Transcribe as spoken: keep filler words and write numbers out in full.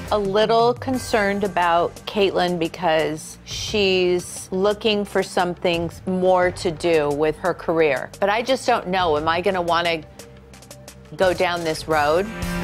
a little concerned about Caitlyn because she's looking for something more to do with her career. But I just don't know. Am I going to want to go down this road?